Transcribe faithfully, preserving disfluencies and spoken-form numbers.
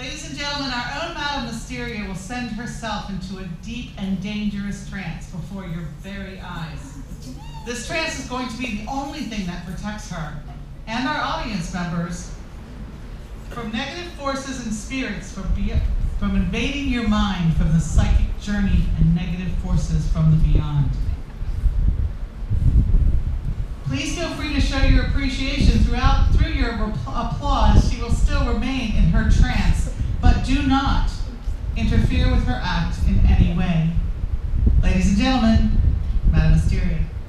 Ladies and gentlemen, our own Madame Mysteria will send herself into a deep and dangerous trance before your very eyes. This trance is going to be the only thing that protects her and our audience members from negative forces and spirits from, be from invading your mind from the psychic journey and negative forces from the beyond. Please feel free to show your appreciation throughout through your applause. She will still remain in her trance, but do not interfere with her act in any way. Ladies and gentlemen, Madame Mysteria.